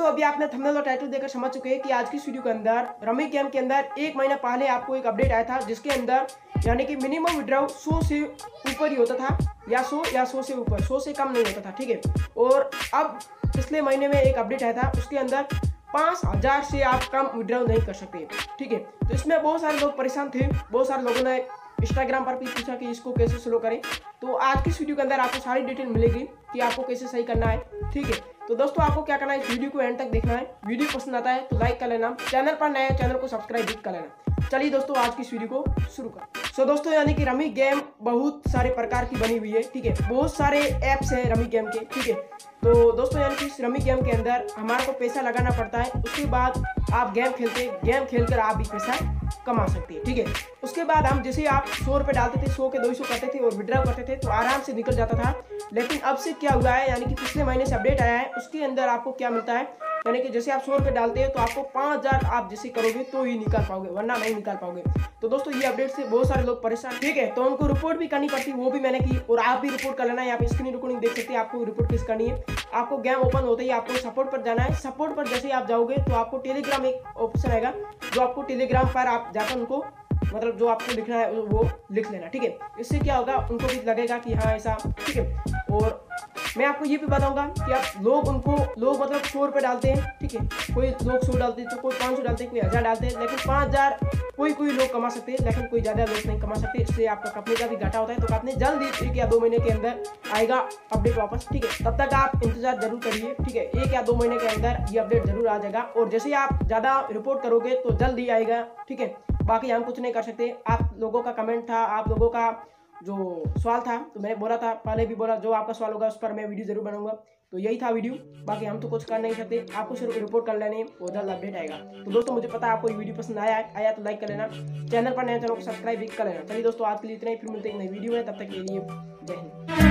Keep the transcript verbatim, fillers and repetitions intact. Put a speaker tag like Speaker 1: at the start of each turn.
Speaker 1: अभी आपने थंबनेल और टाइटल देखकर समझ चुके हैं कि आज की इस वीडियो के अंदर रमी गेम के अंदर एक महीना पहले आपको एक अपडेट आया था, जिसके अंदर यानी कि मिनिमम विड्रॉ सौ से ऊपर ही होता था, या सौ या सौ से ऊपर, सौ से कम नहीं होता था। ठीक है, और अब पिछले महीने में एक अपडेट आया था, उसके अंदर पाँच हजार से आप कम विड्रॉ नहीं कर सकते। ठीक है, तो इसमें बहुत सारे लोग परेशान थे, बहुत सारे लोगों ने इंस्टाग्राम पर भी पूछा कि इसको कैसे स्लो करें। तो आज की इस वीडियो के अंदर आपको सारी डिटेल मिलेगी कि आपको कैसे सही करना है। ठीक है, तो दोस्तों आपको क्या करना है, इस वीडियो को एंड तक देखना है। वीडियो पसंद आता है तो लाइक कर लेना, चैनल पर नए चैनल को सब्सक्राइब भी कर लेना। चलिए दोस्तों आज की इस वीडियो को शुरू कर। सो दोस्तों यानी कि रमी गेम बहुत सारे प्रकार की बनी हुई है। ठीक है, बहुत सारे ऐप्स हैं रमी गेम के। ठीक है, तो दोस्तों यानी कि इस रमी गेम के अंदर हमारे को पैसा लगाना पड़ता है, उसके बाद आप गेम खेलते गेम खेलकर आप भी पैसा कमा सकते हैं। ठीक है, उसके बाद हम जैसे आप सौ रुपये डालते थे, सौ के दो सौ करते थे और विड्रॉ करते थे तो आराम से निकल जाता था। लेकिन अब से क्या हुआ है, यानी कि पिछले महीने से अपडेट आया है, उसके अंदर आपको क्या मिलता है, यानी कि जैसे आप सौ रुपये डालते हैं तो आपको पाँच हजार आप जैसे करोगे तो ही निकाल पाओगे, वरना नहीं निकाल पाओगे। तो दोस्तों ये अपडेट से बहुत सारे लोग परेशान। ठीक है, तो उनको रिपोर्ट भी करनी पड़ती, वो भी मैंने की, और आप भी रिपोर्ट कर लेना है। यहाँ पे स्क्रीन रिकॉर्डिंग देख सकते हैं, आपको रिपोर्ट किस करनी है। आपको गेम ओपन होते ही आपको सपोर्ट पर जाना है। सपोर्ट पर जैसे आप जाओगे तो आपको टेलीग्राम एक ऑप्शन आएगा, जो आपको टेलीग्राम पर आप जाकर उनको मतलब जो आपको लिखना है वो लिख लेना। ठीक है, इससे क्या होगा, उनको भी लगेगा कि हाँ ऐसा। ठीक है, और मैं आपको ये भी बताऊंगा कि आप लोग उनको लोग मतलब सौ रुपये डालते हैं। ठीक है, कोई लोग सौ डालते हैं तो कोई पाँच सौ डालते हैं, कोई हज़ार डालते हैं, लेकिन पाँच हज़ार कोई कोई लोग कमा सकते हैं, लेकिन कोई ज़्यादा लोग नहीं कमा सकते। इससे आपका कंपनी का भी घाटा होता है। तो आपने जल्द एक या दो महीने के अंदर आएगा अपडेट वापस। ठीक है, तब तक आप इंतजार जरूर करिए। ठीक है, एक या दो महीने के अंदर ये अपडेट जरूर आ जाएगा, और जैसे ही आप ज़्यादा रिपोर्ट करोगे तो जल्द ही आएगा। ठीक है, बाकी हम कुछ नहीं कर सकते। आप लोगों का कमेंट था, आप लोगों का जो सवाल था, तो मैंने बोला था, पहले भी बोला, जो आपका सवाल होगा उस पर मैं वीडियो जरूर बनाऊंगा। तो यही था वीडियो, बाकी हम तो कुछ कर नहीं सकते, आपको सिर्फ रिपोर्ट कर लेने और जल्द अपडेट आएगा। तो दोस्तों मुझे पता है आपको ये वीडियो पसंद आया है, आया तो लाइक कर लेना, चैनल पर नया चैनल को सब्सक्राइब भी कर लेना। चलिए दोस्तों आज के लिए इतना ही, फिर मिलते हैं एक नई वीडियो में, तब तक के लिए जय हिंद।